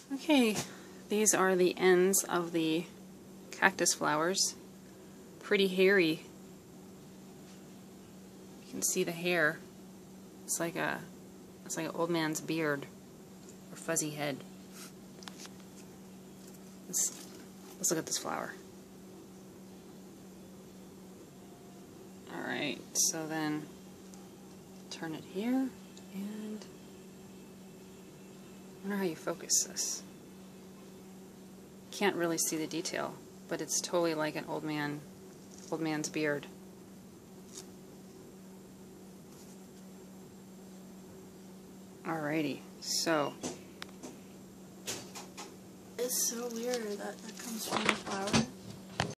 Okay, these are the ends of the cactus flowers. Pretty hairy. You can see the hair. It's like an old man's beard or fuzzy head. Let's look at this flower. Alright, so then turn it here, and I wonder how you focus this. Can't really see the detail, but it's totally like an old man's beard. Alrighty, so it's so weird that comes from the flower.